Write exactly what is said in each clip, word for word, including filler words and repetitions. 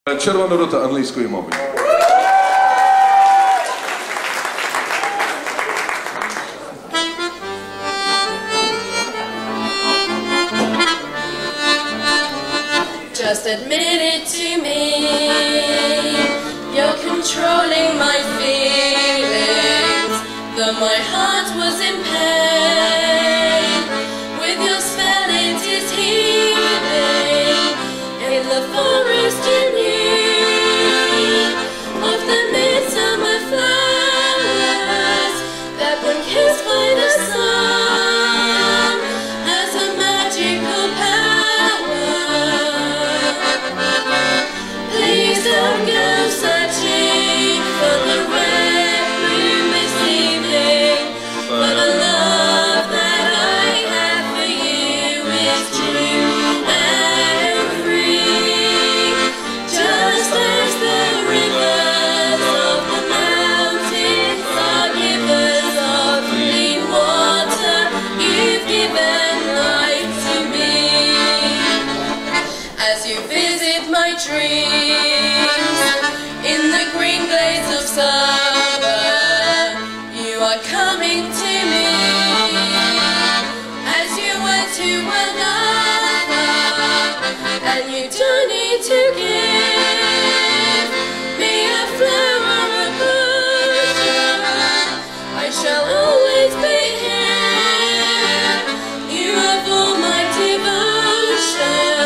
Червона рута англійської мови. Just admit it to me, you're controlling my feelings, though my heart was in pain. With your spell it is healing, in the forest you knew of the midsummer flowers that when kissed by the sun has a magical power. Please don't go searching for the red moon this evening, for the love that I have for you is true and free. Just as the rivers of the mountains are givers of clean water, you've given life to me. As you visit my dreams in the green glades of summer, you are coming to me as you were to another, and you don't need to give me a flower or a bush. I shall always be here. You have all my devotion.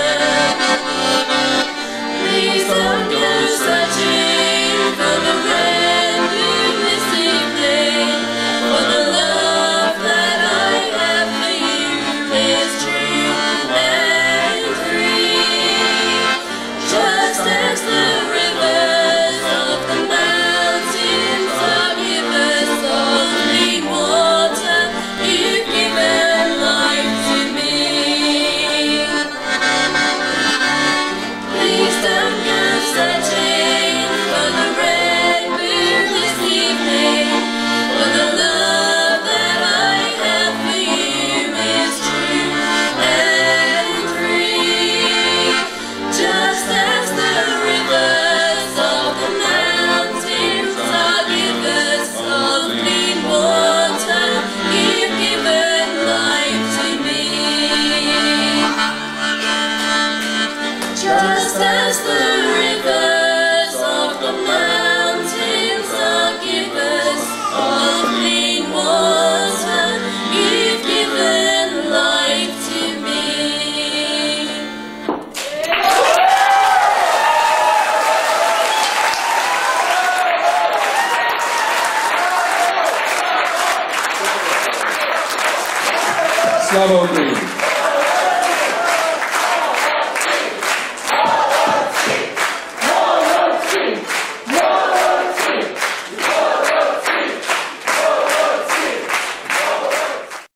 Please don't go searching for the red moon this evening, for the love that I have for you is true and free. Just as the rivers of the mountains are givers of clean water, you've given life to me. Please don't go searching for the red moon this evening, for the love that I have for you is true and free. Just as the rivers of the mountains are givers of clean water, you've given life to me. Just as the rivers of the mountains are givers of clean water, you've given life to me. Слава Україні!